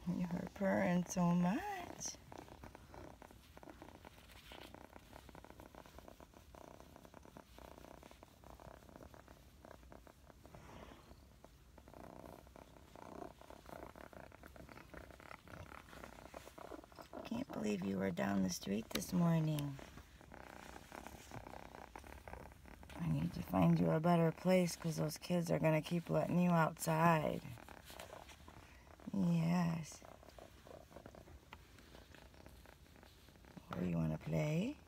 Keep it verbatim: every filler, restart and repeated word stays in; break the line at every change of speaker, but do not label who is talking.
You're purring so much. Can't believe you were down the street this morning. I need to find you a better place because those kids are going to keep letting you outside. Yes. Where you want to play?